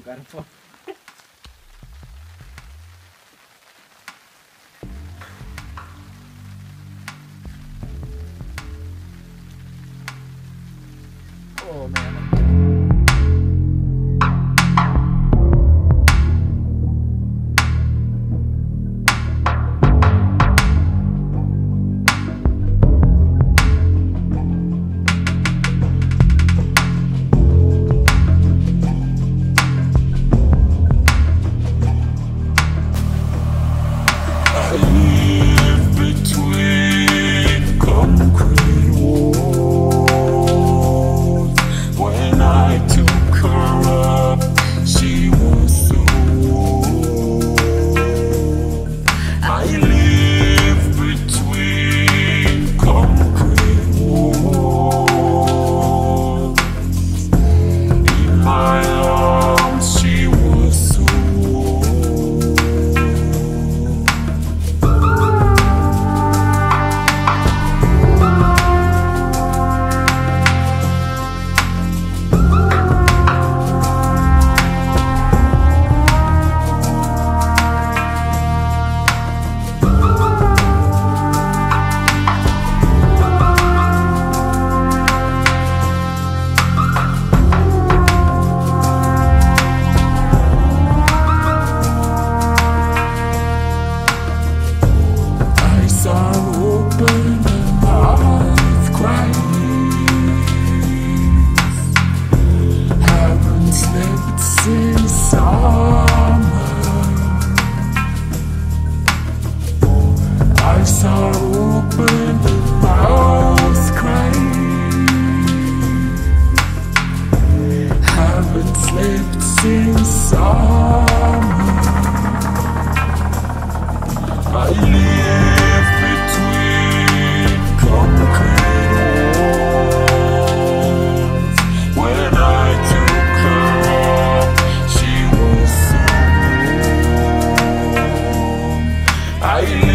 got a phone. Oh man. I live between concrete walls. When I took her up, she was so warm. I live between concrete walls. In my arms, she was so open and mouth crying. Haven't slept since summer. Eyes are open and mouth crying. Haven't slept since summer. I live between concrete walls. When I took her up, she was so warm. I